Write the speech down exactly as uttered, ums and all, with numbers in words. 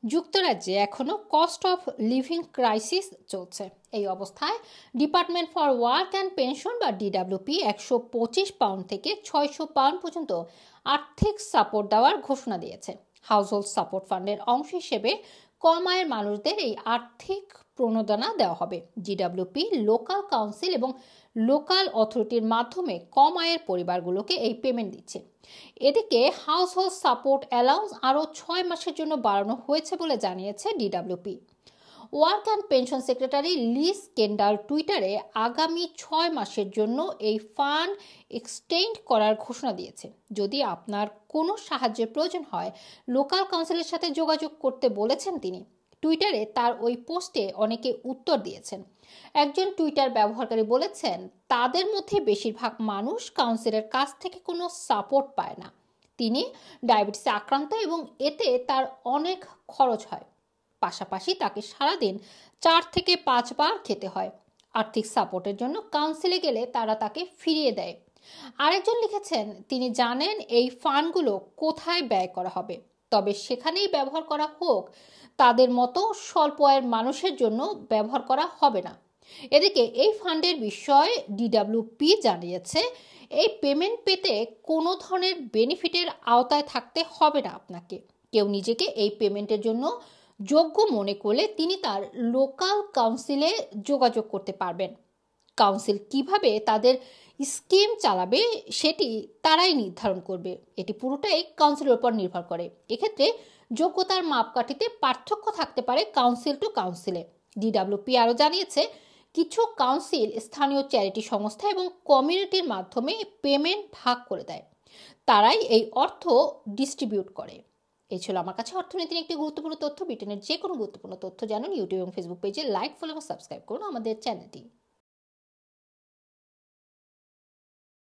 যুক্তরাজ্যে এখনও cost of living crisis চলছে। এই অবস্থায় department for work and pension বা ডিডাব্লিউপি একশো পঁচিশ পাউন্ড থেকে ছয়শো পাউন্ড পর্যন্ত আর্থিক সাপোর্ট দেওয়ার ঘোষণা দিয়েছে। হাউসহোল্ড সাপোর্ট ফান্ডের অংশ হিসেবে কম আয়ের মানুষদের এই আর্থিক প্রণোদনা দেওয়া হবে। ডিডাব্লিউপি লোকাল কাউন্সিল এবং লোকাল অথরিটির মাধ্যমে কম আয়ের পরিবারগুলোকে এই পেমেন্ট দিচ্ছে। এদিকে হাউসহোল্ড সাপোর্ট অ্যালাউন্স আরও ছয় মাসের জন্য বাড়ানো হয়েছে বলে জানিয়েছে DWP. Work and pension secretary Liz Kendall টুইটারে আগামী ছয় মাসের জন্য এই ফান্ড এক্সটেন্ড করার ঘোষণা দিয়েছে। যদি আপনার কোনো সাহায্যের প্রয়োজন হয়, লোকাল কাউন্সিলের সাথে যোগাযোগ করতে বলেছেন তিনি। টুইটারে তার ওই পোস্টে অনেকে উত্তর দিয়েছেন। একজন টুইটার ব্যবহারকারী বলেছেন, তাদের মধ্যে বেশিরভাগ মানুষ কাউন্সিলের কাছ থেকে কোনো সাপোর্ট পায় না। তিনি ডায়াবেটিসে আক্রান্ত এবং এতে তার অনেক খরচ হয়। পাশাপাশি তাকে সারাদিন চার থেকে পাঁচবার খেতে হয়। আর্থিক সাপোর্টের জন্য কাউন্সিলে গেলে তারা তাকে ফিরিয়ে দেয়। আরেকজন লিখেছেন, তিনি জানেন এই ফান্ডগুলো কোথায় ব্যয় করা হবে, তবে সেখানেই ব্যবহার করা হোক, তাদের মতো স্বল্প আয়ের মানুষের জন্য ব্যবহার করা হবে না। এদিকে এই ফান্ডের বিষয়ে ডিডাব্লিউপি জানিয়েছে, এই পেমেন্ট পেতে কোনো ধরনের বেনিফিটের আওতায় থাকতে হবে না আপনাকে। কেউ নিজেকে এই পেমেন্টের জন্য যোগ্য মনে করলে তিনি তার লোকাল কাউন্সিলে যোগাযোগ করতে পারবেন। কাউন্সিল কিভাবে তাদের স্কিম চালাবে সেটি তারাই নির্ধারণ করবে। এটি পুরোটাই কাউন্সিলের উপর নির্ভর করে। এক্ষেত্রে যোগ্যতার মাপকাঠিতে পার্থক্য থাকতে পারে কাউন্সিল টু কাউন্সিলে। ডিডাব্লিউপি আরও জানিয়েছে, কিছু কাউন্সিল স্থানীয় চ্যারিটি সংস্থা এবং কমিউনিটির মাধ্যমে পেমেন্ট ভাগ করে দেয়, তারাই এই অর্থ ডিস্ট্রিবিউট করে। এই ছিল আমার কাছে অর্থনীতির একটি গুরুত্বপূর্ণ তথ্য। ব্রিটেনের যে কোনো গুরুত্বপূর্ণ তথ্য জানুন ইউটিউব এবং ফেসবুক পেজে লাইক, ফলো এবং সাবস্ক্রাইব করুন আমাদের চ্যানেলটি।